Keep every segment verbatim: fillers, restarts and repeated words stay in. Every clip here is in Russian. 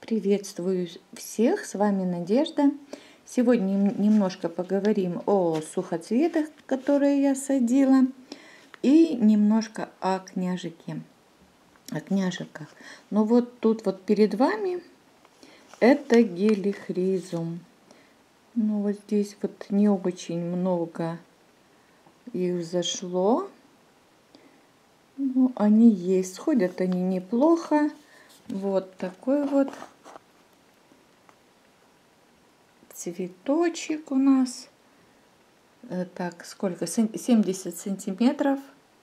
Приветствую всех, с вами Надежда. Сегодня немножко поговорим о сухоцветах, которые я садила, и немножко о княжике, о княжиках. Но вот тут вот перед вами это гелихризум. Ну вот здесь вот не очень много их зашло. Ну, они есть, сходят они неплохо. Вот такой вот цветочек у нас. Так, сколько? семьдесят сантиметров.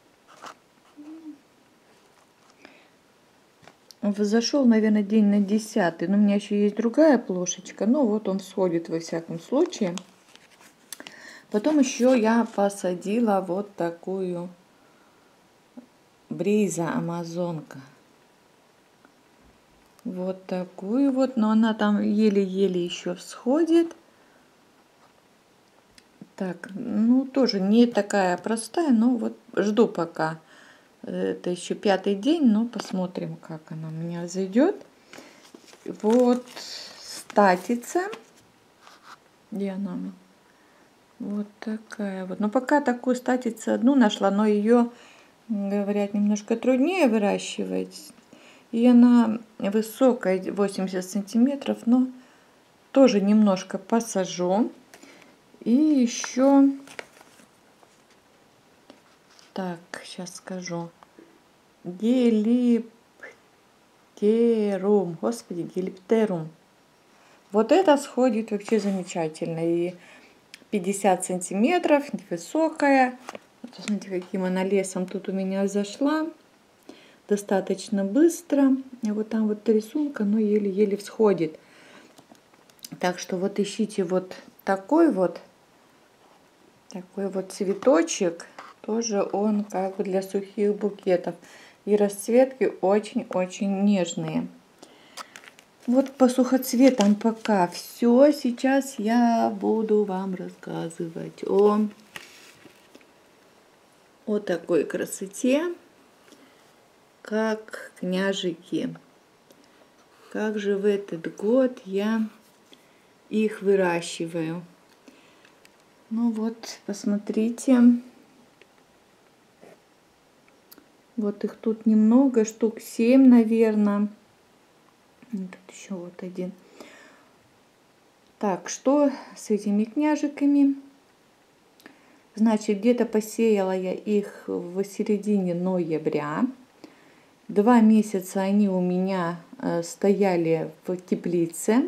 Зашел, наверное, день на десятый. Но у меня еще есть другая плошечка. Ну, вот он всходит во всяком случае. Потом еще я посадила вот такую бриза амазонка. Вот такую вот. Но она там еле-еле еще всходит. Так, ну тоже не такая простая, но вот жду пока. Это еще пятый день, но посмотрим, как она у меня зайдет. Вот статица. Где она? Вот такая вот. Но пока такую статицу одну нашла, но ее, говорят, немножко труднее выращивать. И она высокая, восемьдесят сантиметров, но тоже немножко посажу. И еще, так, сейчас скажу, гелиптерум, господи, гелиптерум. Вот это сходит вообще замечательно. И пятьдесят сантиметров, высокая. Вот, смотрите, каким она лесом тут у меня зашла. Достаточно быстро. И вот там вот рисунка, но еле-еле всходит. Так что вот ищите вот такой вот. Такой вот цветочек, тоже он как бы для сухих букетов. И расцветки очень-очень нежные. Вот по сухоцветам пока все. Сейчас я буду вам рассказывать о, о такой красоте, как княжики. Как же в этот год я их выращиваю. Ну вот, посмотрите. Вот их тут немного, штук семь, наверное. Тут еще вот один. Так, что с этими княжиками? Значит, где-то посеяла я их в середине ноября. Два месяца они у меня стояли в теплице.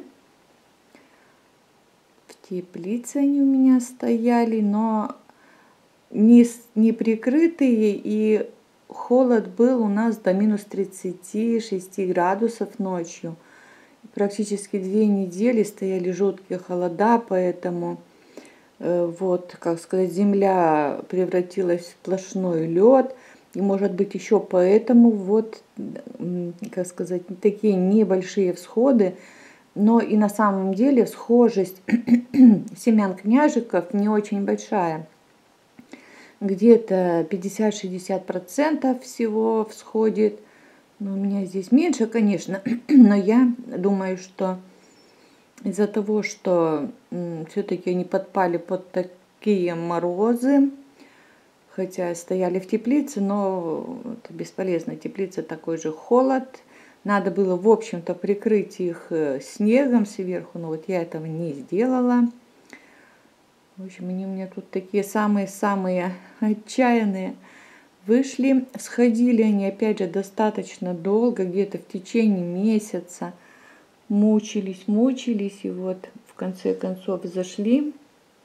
В теплице они у меня стояли, но не, не прикрытые, и холод был у нас до минус тридцати шести градусов ночью. Практически две недели стояли жуткие холода, поэтому, э, вот, как сказать, земля превратилась в сплошной лед. И, может быть, еще поэтому, вот, как сказать, такие небольшие всходы. Но и на самом деле схожесть семян княжиков не очень большая. Где-то пятьдесят-шестьдесят процентов всего всходит. Но у меня здесь меньше, конечно. Но я думаю, что из-за того, что все-таки они подпали под такие морозы, хотя стояли в теплице, но это бесполезно. Теплица такой же холод. Надо было, в общем-то, прикрыть их снегом сверху, но вот я этого не сделала. В общем, они у меня тут такие самые-самые отчаянные вышли. Сходили они, опять же, достаточно долго, где-то в течение месяца. Мучились, мучились, и вот в конце концов зашли.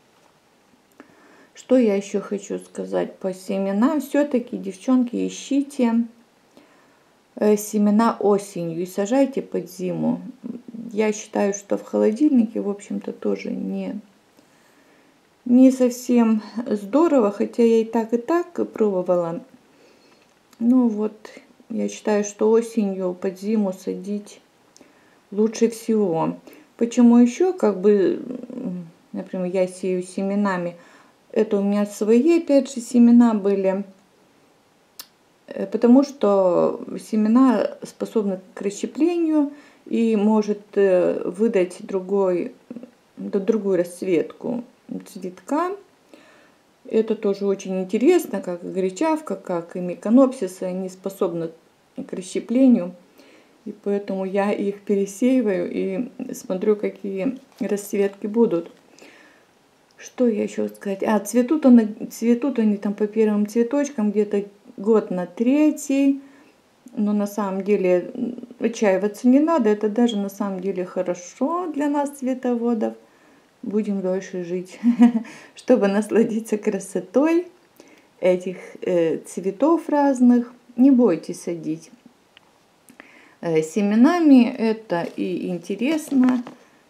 Что я еще хочу сказать по семенам? Все-таки, девчонки, ищите семена осенью и сажайте под зиму. Я считаю, что в холодильнике, в общем-то, тоже не, не совсем здорово, хотя я и так, и так пробовала. Ну вот, я считаю, что осенью под зиму садить лучше всего. Почему еще, как бы, например, я сею семенами, это у меня свои, опять же, семена были. Потому что семена способны к расщеплению, и может выдать другой, другую расцветку цветка. Это тоже очень интересно, как и горячавка, как и миконопсисы, они способны к расщеплению. И поэтому я их пересеиваю и смотрю, какие расцветки будут. Что я еще сказать? А, цветут, он, цветут они там по первым цветочкам где-то год на третий. Но на самом деле отчаиваться не надо. Это даже на самом деле хорошо для нас, цветоводов. Будем дольше жить, чтобы насладиться красотой этих э, цветов разных. Не бойтесь садить э, семенами. Это и интересно,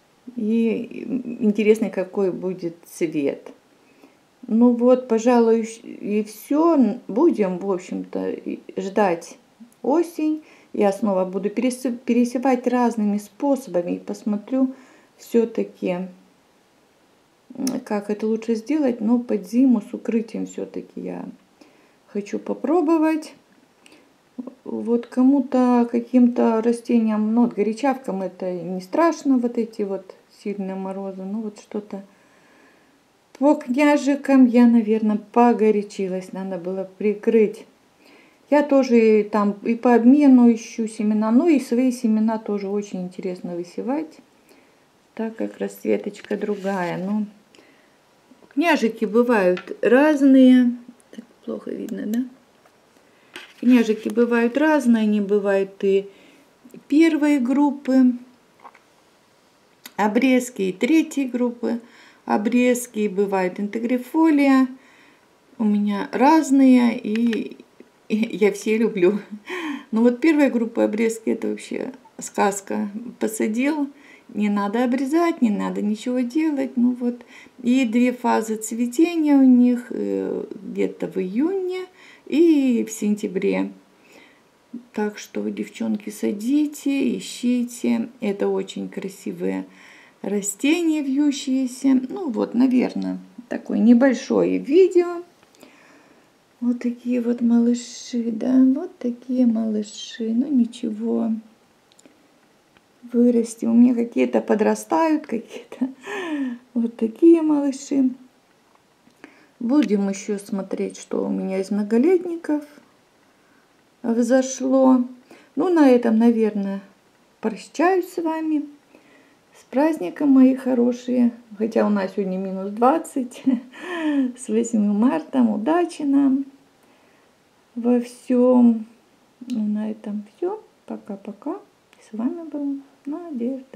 и интересный какой будет цвет. Ну вот, пожалуй, и все. Будем, в общем-то, ждать осень. Я снова буду пересевать разными способами и посмотрю все-таки, как это лучше сделать. Но под зиму с укрытием все-таки я хочу попробовать. Вот кому-то, каким-то растениям, ну вот горячавкам это не страшно, вот эти вот сильные морозы. Ну вот что-то по княжикам я, наверное, погорячилась. Надо было прикрыть. Я тоже там и по обмену ищу семена, ну и свои семена тоже очень интересно высевать, так как расцветочка другая. Ну, княжики бывают разные. Так плохо видно, да? Княжики бывают разные, они бывают и первой группы обрезки, и третьей группы обрезки, и бывает интегрифолия. У меня разные, и я все люблю. Ну вот первая группа обрезки — это вообще сказка. Посадил, не надо обрезать, не надо ничего делать. Ну вот. И две фазы цветения у них где-то в июне и в сентябре. Так что, девчонки, садите, ищите. Это очень красивые растения вьющиеся. Ну вот, наверное, такое небольшое видео. Вот такие вот малыши, да, вот такие малыши. Ну ничего, вырасти. У меня какие-то подрастают, какие-то вот такие малыши. Будем еще смотреть, что у меня из многолетников взошло. Ну, на этом, наверное, прощаюсь с вами. С праздником, мои хорошие. Хотя у нас сегодня минус двадцать. С восьмым марта. Удачи нам во всем. Ну, на этом все. Пока-пока. С вами был Надежда.